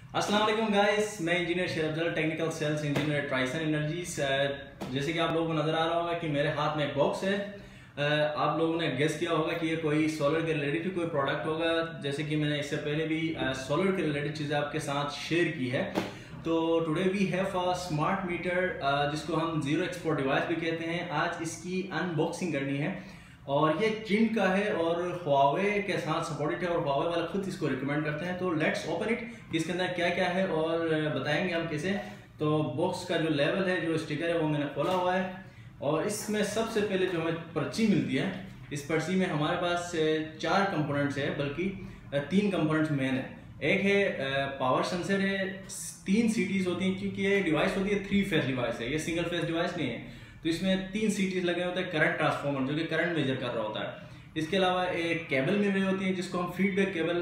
अस्सलाम वालेकुम गाइस, मैं engineer Sher Afzal, technical sales engineer Trison energies. जैसे कि आप लोगों को नज़र आ रहा होगा कि मेरे हाथ में एक बॉक्स है। आप लोगों ने गेस किया होगा कि ये कोई सोलर के रिलेटेड कोई प्रोडक्ट होगा। जैसे कि मैंने इससे पहले भी सोलर के रिलेटेड चीज़ें आपके साथ शेयर की है। तो today we have a smart meter जिसको हम जीरो एक्सपोर्ट डिवाइस भी कहते हैं। आज इसकी अनबॉक्सिंग करनी है और ये चिन का है और हुआवे के साथ सपोर्टेड है और हुआवे वाले खुद इसको रिकमेंड करते हैं। तो लेट्स ओपन इट। इसके अंदर क्या क्या है और बताएंगे हम कैसे। तो बॉक्स का जो लेवल है, जो स्टिकर है, वो मैंने खोला हुआ है और इसमें सबसे पहले जो हमें पर्ची मिलती है, इस पर्ची में हमारे पास 4 कंपोनेंट्स है, बल्कि 3 कंपोनेंट्स मेन है। एक है पावर सेंसर है, 3 सीटीज होती हैं क्योंकि ये डिवाइस होती है 3 फेस डिवाइस है, ये सिंगल फेस डिवाइस नहीं है। तो इसमें 3 सीटीज लगे होते हैं, करंट ट्रांसफॉर्मर जो कि करंट मेजर कर रहा होता है। इसके अलावा एक केबल मिल रही होती है जिसको हम फीडबैक केबल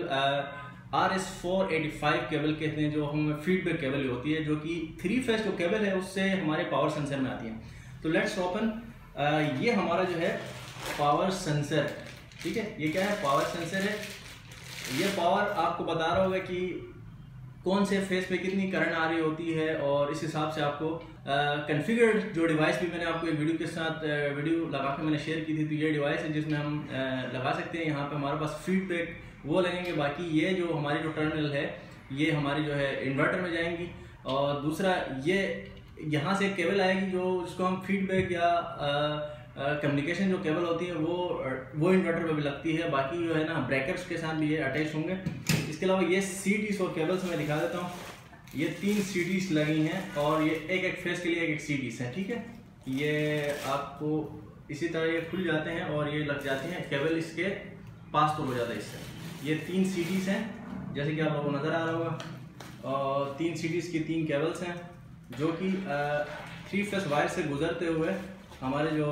RS485 केबल कहते हैं, जो हम फीडबैक केबल होती है, जो कि 3 फेस जो केबल है उससे हमारे पावर सेंसर में आती है। तो लेट्स ओपन। ये हमारा जो है पावर सेंसर, ठीक है। ये क्या है? पावर सेंसर है। ये पावर आपको बता रहा होगा कि कौन से फेस पे कितनी करंट आ रही होती है और इस हिसाब से आपको कॉन्फ़िगर्ड जो डिवाइस भी मैंने आपको एक वीडियो के साथ वीडियो लगा के मैंने शेयर की थी। तो ये डिवाइस है जिसमें हम लगा सकते हैं। यहाँ पे हमारे पास फीडबैक वो लगेंगे। बाकी ये जो हमारी जो टर्मिनल है, ये हमारी जो है इन्वर्टर में जाएंगी। और दूसरा ये यहाँ से केबल आएगी जो जिसको हम फीडबैक या कम्युनिकेशन जो केबल होती है वो इन्वर्टर पे भी लगती है। बाकी जो है ना, ब्रेकर्स के साथ भी ये अटैच होंगे। इसके अलावा ये सीटीज और केबल्स मैं दिखा देता हूँ। ये 3 सीटीज लगी हैं और ये एक फेस के लिए एक सीटीज है, ठीक है। ये आपको इसी तरह ये खुल जाते हैं और ये लग जाती हैं, केबल इसके पास तो हो जाता है इससे। ये 3 सीटीज हैं जैसे कि आप लोगों को नज़र आ रहा होगा, और 3 सीटीज की 3 केबल्स हैं जो कि 3 फेस वायर से गुजरते हुए हमारे जो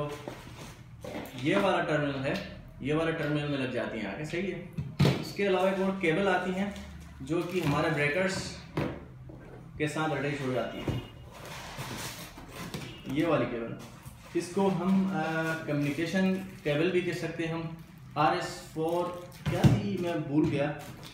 ये वाला टर्मिनल है, ये वाला टर्मिनल में लग जाती हैं आगे, सही है। इसके अलावा एक और केबल आती हैं जो कि हमारे ब्रेकर्स के साथ अटैच हो जाती है, ये वाली केबल। इसको हम कम्युनिकेशन केबल भी कह सकते हैं। हम RS4 क्या थी, मैं भूल गया,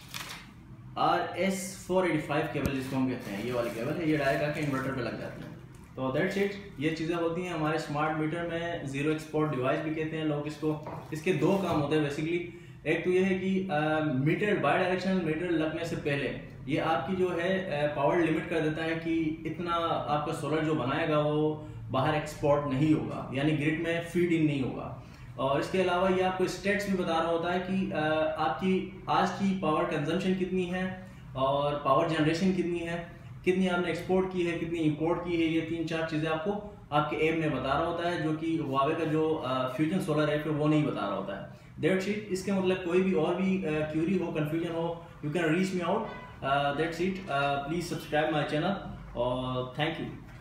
RS485 केबल जिसको हम कहते हैं, ये वाली केबल है। ये डायरेक्ट आके इन्वर्टर पे लग जाती है। तो दैट्स इट। ये चीज़ें होती हैं हमारे स्मार्ट मीटर में। जीरो एक्सपोर्ट डिवाइस भी कहते हैं लोग इसको। इसके 2 काम होते हैं बेसिकली। एक तो ये है कि मीटर बाई डायरेक्शनल मीटर लगने से पहले ये आपकी जो है पावर लिमिट कर देता है कि इतना आपका सोलर जो बनाएगा वो बाहर एक्सपोर्ट नहीं होगा, यानी ग्रिड में फीड इन नहीं होगा। और इसके अलावा ये आपको स्टेट्स भी बता रहा होता है कि आपकी आज की पावर कंजम्पशन कितनी है और पावर जनरेशन कितनी है, कितनी आपने एक्सपोर्ट की है, कितनी इंपोर्ट की है। ये 3-4 चीज़ें आपको आपके ऐप में बता रहा होता है, जो कि हुआवे का जो फ्यूजन सोलर ऐप है वो नहीं बता रहा होता है। That's it. इसके मतलब कोई भी और भी क्यूरी हो, कन्फ्यूजन हो, you can reach me out. That's it. Please subscribe my channel और थैंक यू।